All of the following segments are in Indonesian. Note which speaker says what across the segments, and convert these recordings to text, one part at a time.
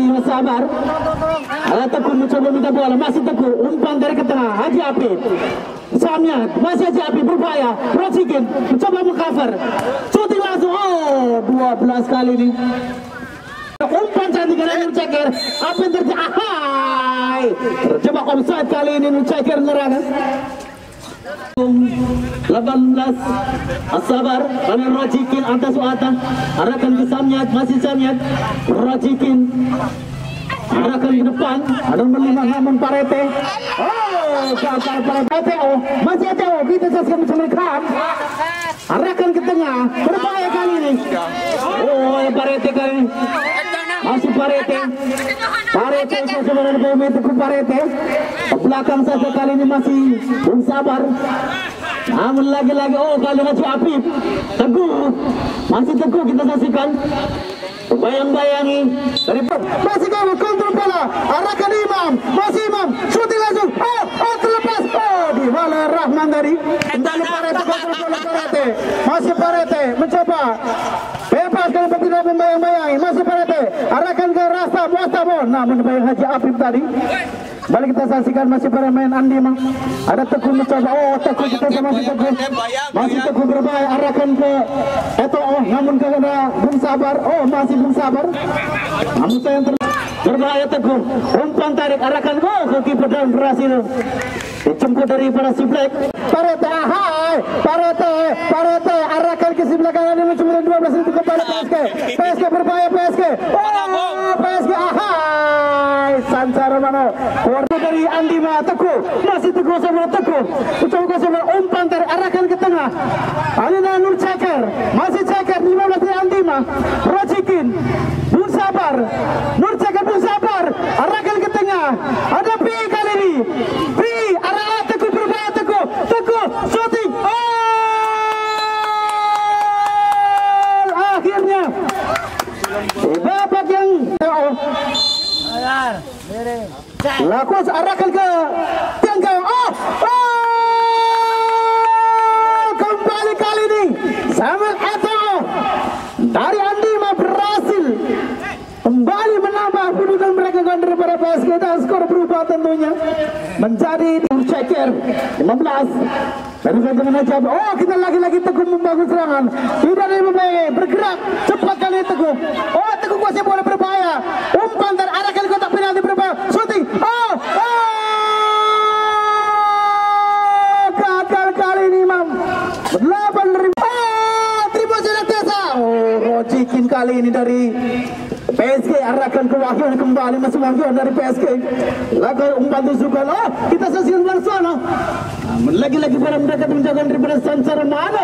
Speaker 1: masih sabar. Teguh mencoba minta bola, masih Teguh umpan dari ke tengah. Haji Apip Samyat, masih Haji Apip berbahaya. Rojikin mencoba mengcover, shooting langsung. 12 kali ini. Umpan cantik dari Nur Ceker. Apa yang terjadi? Terjebak offside kali ini. Nur Ceker menyerang. 18 Sabar oleh Rojikin atas Suatan, arahkan ke Samyat, masih Samyat. Rojikin arahkan ke depan, ada melima namun Parete. Gagal Parete. Masih ada kita saksikan mencemarkan. Arahkan ke tengah, berbahaya kali ini. Parete kali ini. Masih Parete sebenarnya Teguh Parete ke belakang saja kali ini masih Bung Sabar. Namun lagi-lagi kali Haji Apip Teguh, masih Teguh kita saksikan bayang-bayangi dari masih kau kontrol bola, arahkan Imam, masih Imam shooting langsung, terlepas, di bola Rahman dari kembali Parete, kontrol bola Parete, masih Parete mencoba bebas kalau tidak membayang-bayangi, masih Parete arahkan ke Rasta Muastabon, namun bayang Haji Apip tadi. Balik kita saksikan masih bermain Andi Mang. Ada Teguh mencoba, Teguh kita sama masih Teguh berbahaya, arahkan ke namun ke Bung Sabar, masih Bung Sabar. Namun saya berbahaya Teguh, umpan tarik, arahkan ke kiper dan berhasil dijemput dari para si Black. Parete, Parete arahkan ke sebelah kanan ini mencoba 12 itu kembali PSG berbahaya PSG. PSG Sancara Mano dari Andi Ma. Teguh, masih Teguh sama Teguh mencoba sama umpan tarik, arahkan ke tengah. Alina Nur Ceker, masih Ceker 15 dari Andi Ma. Rojikin Bung Sabar, Nur Ceker Bung Sabar arahkan ke tengah. Ada Pi kali ini, Pi arah Teguh berbahaya, Teguh shooting, akhirnya babak yang lakus arahkan ke tiang gawang. Kembali kali ini Samuel Eto'o dari Andi Ma berhasil kembali menambah kedudukan mereka daripada PSG, dan skor berubah tentunya menjadi Ceker 15 dari dengan aja. Kita lagi-lagi Teguh membangun serangan, tidak ada yang membayang, bergerak cepat kali Teguh. Teguh masih boleh berbahaya, umpan dan arahkan ke kotak penalti berbahaya, shooting, gagal kali ini Imam. 8 Tribun Senantasa. Rojikin kali ini dari PSG, arahkan ke Wahyu kembali, masih Wahyu dari PSG. Lagu umpan tusukan, kita saksikan Barcelona. Lagi-lagi para mereka menjaga daripada Sancara Mano.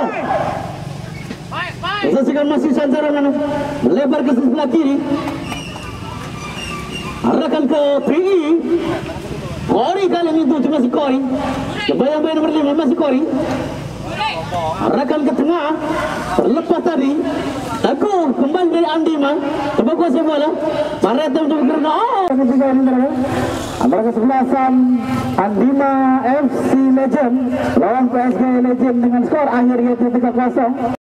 Speaker 1: Saksikan masih Sancara Mano melebar ke sebelah kiri, arahkan ke PI. Kori kali itu cuma si Kori. Bayang-bayang nomor 5 masih Kori. Arahkan ke tengah, terlepas tadi. Teguh kembali dari Andi Ma, coba kuasai bola. Parete untuk bergerak. Antara kesebelasan Andi Ma FC Legend lawan PSG Legend dengan skor akhirnya 3-0.